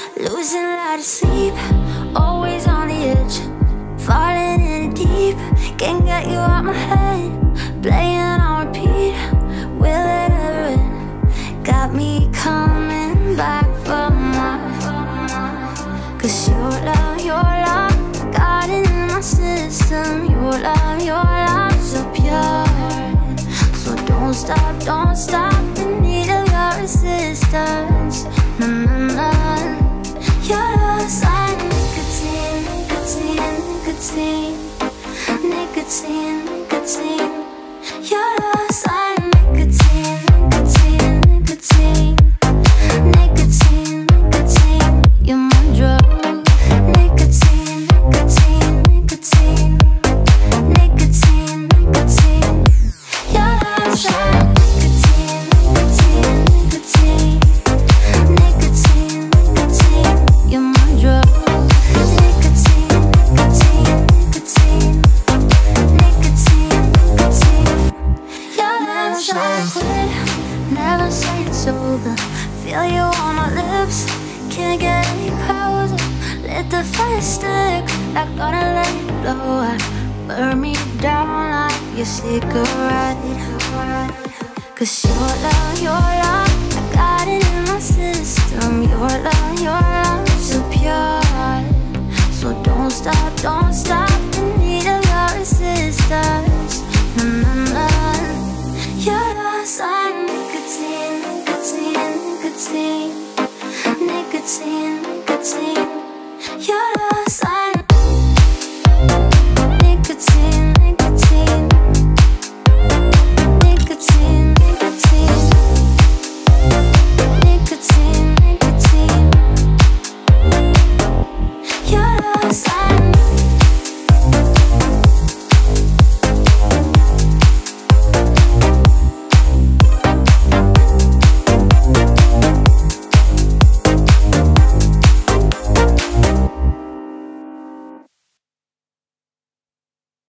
losing a lot of sleep, always on the edge, falling in deep. Can't get you out my head, playing on repeat. Will it ever end? Got me coming back for more. Cause your love, got it in my system. Your love, so pure. So don't stop in need of your resistance. Na na na. Your love's like nicotine, nicotine, nicotine, nicotine, nicotine. Your love's like nicotine, nicotine, nicotine, nicotine, nicotine. You're my drug. Nicotine, nicotine, nicotine, nicotine, nicotine. Your love's like nicotine, nicotine, nicotine, nicotine, nicotine. You're my drug. Nicotine, nicotine, nicotine, nicotine, nicotine. Your love's like quit, never say it's over. Feel you on my lips, can't get any closer. Let the fire stick, like gonna let it blow out. Burn me down like your cigarette. Cause your love, I got it in my system. Your love, so pure. So don't stop in need of your resistance. Na na na. Your love's like nicotine, nicotine, nicotine, nicotine, nicotine.